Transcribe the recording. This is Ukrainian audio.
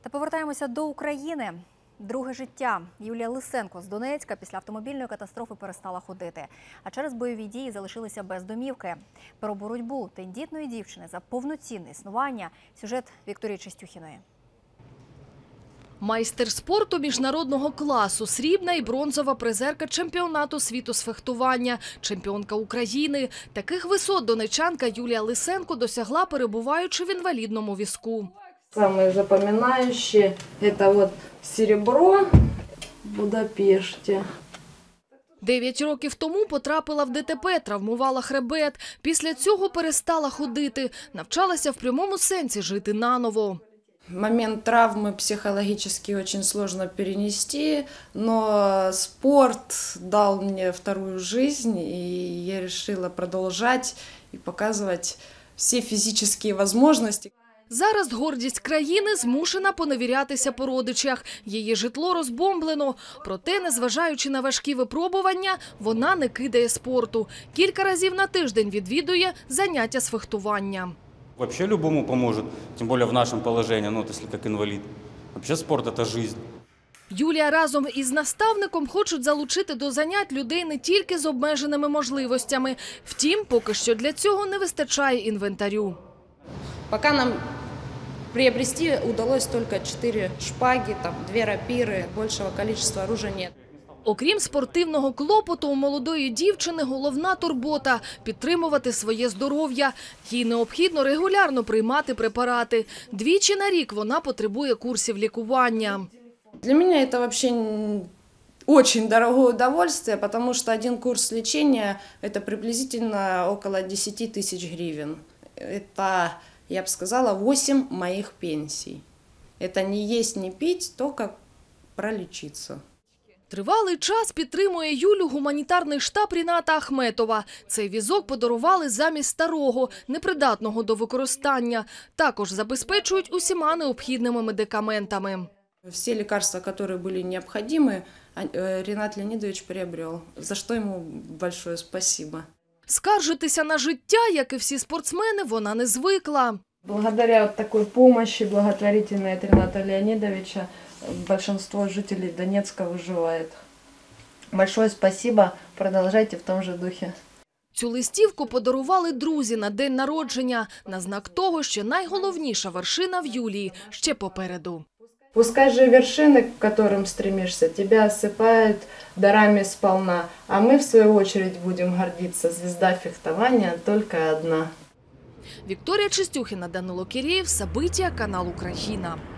Та повертаємося до України. Друге життя. Юлія Лисенко з Донецька після автомобільної катастрофи перестала ходити. А через бойові дії залишилися без домівки. Про боротьбу тендітної дівчини за повноцінне існування – сюжет Вікторії Чистюхіної. Майстер спорту міжнародного класу, срібна і бронзова призерка чемпіонату світу з фехтування, чемпіонка України. Таких висот донечанка Юлія Лисенко досягла, перебуваючи в інвалідному візку. Самое запоминающее – это вот серебро в Будапеште. 9 років тому потрапила в ДТП, травмувала хребет. Після цього перестала ходити. Навчалася в прямому сенсі жити наново. Момент травмы психологически очень сложно перенести, но спорт дал мне вторую жизнь, и я решила продолжать и показывать все физические возможности. Зараз гордість країни змушена поневірятися по родичах. Її житло розбомблено. Проте, незважаючи на важкі випробування, вона не кидає спорту. Кілька разів на тиждень відвідує заняття з фехтування. Вообще любому поможет, тем более в нашем положении, если как инвалид. Вообще спорт – это жизнь. Юлія разом із наставником хочуть залучити до занять людей не тільки з обмеженими можливостями. Втім, поки що для цього не вистачає інвентарю. Пока нам приобрести удалось только 4 шпаги, 2 рапиры, большего количества оружия нет. Окрім спортивного клопоту, у молодої дівчини головна турбота – підтримувати своє здоров'я. Їй необхідно регулярно приймати препарати. Двічі на рік вона потребує курсів лікування. Для меня это вообще очень дорогое удовольствие, потому что один курс лечения – это приблизительно около 10 тысяч гривен. Это, я бы сказала, 8 моих пенсий. Это не есть, не пить, только пролечиться. Тривалий час підтримує Юлю гуманітарний штаб Ріната Ахметова. Цей візок подарували замість старого, непридатного до використання. Також забезпечують усіма необхідними медикаментами. Все лекарства, которые были необходимы, Ринат Леонидович приобрел, за что ему большое спасибо. Скаржитися на життя, як і всі спортсмени, вона не звикла. Благодаря такой помощи благотворительной от Рината Леонидовича большинство жителей Донецка выживает. Большое спасибо, продолжайте в том же духе. Цю листівку подарували друзі на день народження, на знак того, що найголовніша вершина в Юлії ще попереду. Пускай же вершины, к которым стремишься, тебя осыпают дарами сполна, а мы в свою очередь будем гордиться. Звезда фехтования только одна. Вікторія Чистюхіна, Данило Кірєєв, Сабиття, канал Україна.